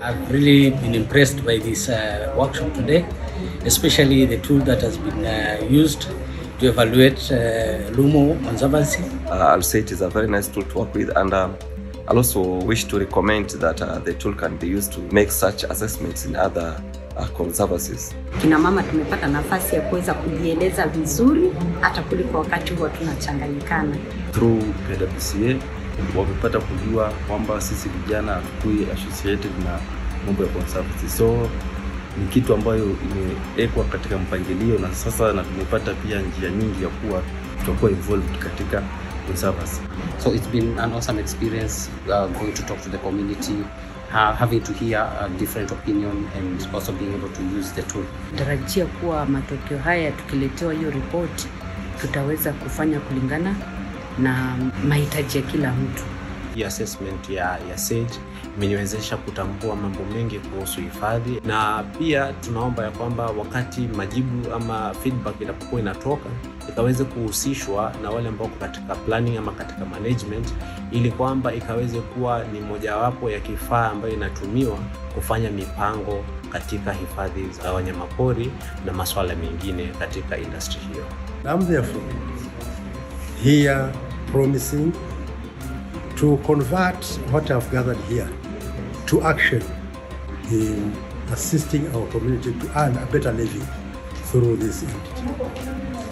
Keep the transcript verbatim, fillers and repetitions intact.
I've really been impressed by this uh, workshop today, especially the tool that has been uh, used to evaluate uh, Lumo Conservancy. Uh, I'll say it is a very nice tool to work with, and um, I also wish to recommend that uh, the tool can be used to make such assessments in other uh, conservancies. Kina mama tumepata nafasi ya kuweza kujieleza vizuri hata kuliko wakati huwa tunachanganyikana. Through K W C A wamepata kujua kwamba sisi vijana hatukui associated na mambo ya conservancy. So ni kitu ambayo imewekwa katika mpangilio, na sasa na tumepata pia njia nyingi ya kuwa tutakuwa involved katika conservancy. So it's been an awesome experience uh, going to talk to the community, uh, having to hear a different opinion and also being able to use the tool. Tarajia kuwa matokeo haya tukiletewa hiyo report tutaweza kufanya kulingana na mahitaji ya kila mtu. Hii assessment ya ya S A G imeniwezesha kutambua mambo mengi kuhusu hifadhi, na pia tunaomba ya kwamba wakati majibu ama feedback inapokuwa inatoka ikaweze kuhusishwa na wale ambao katika planning ama katika management, ili kwamba ikaweze kuwa ni mojawapo ya kifaa ambayo inatumiwa kufanya mipango katika hifadhi za wanyamapori na masuala mengine katika industry hiyo. I'm therefore here promising to convert what I've gathered here to action in assisting our community to earn a better living through this entity.